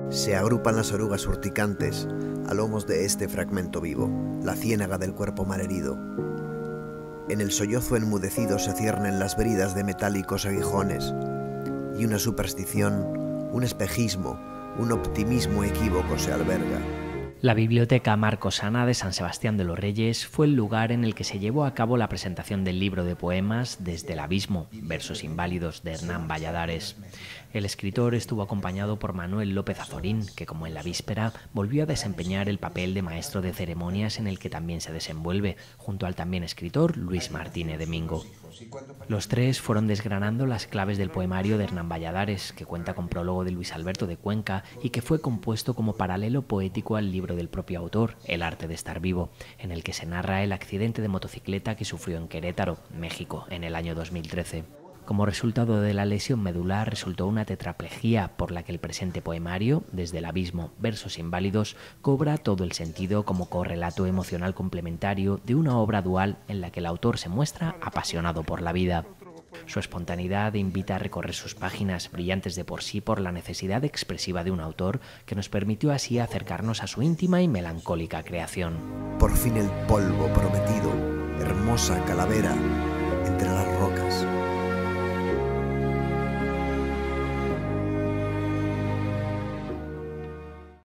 Se agrupan las orugas urticantes a lomos de este fragmento vivo, la ciénaga del cuerpo malherido. En el sollozo enmudecido se ciernen las bridas de metálicos aguijones, y una superstición, un espejismo, un optimismo equívoco se alberga. La Biblioteca Marcosana de San Sebastián de los Reyes fue el lugar en el que se llevó a cabo la presentación del libro de poemas Desde el abismo, versos inválidos de Hernán Valladares. El escritor estuvo acompañado por Manuel López Azorín, que como en la víspera volvió a desempeñar el papel de maestro de ceremonias en el que también se desenvuelve, junto al también escritor Luis Martínez Domingo. Los tres fueron desgranando las claves del poemario de Hernán Valladares, que cuenta con prólogo de Luis Alberto de Cuenca y que fue compuesto como paralelo poético al libro del propio autor, El arte de estar vivo, en el que se narra el accidente de motocicleta que sufrió en Querétaro, México, en el año 2013. Como resultado de la lesión medular resultó una tetraplegia por la que el presente poemario, Desde el abismo, versos inválidos, cobra todo el sentido como correlato emocional complementario de una obra dual en la que el autor se muestra apasionado por la vida. Su espontaneidad invita a recorrer sus páginas, brillantes de por sí por la necesidad expresiva de un autor que nos permitió así acercarnos a su íntima y melancólica creación. Por fin el polvo prometido, hermosa calavera,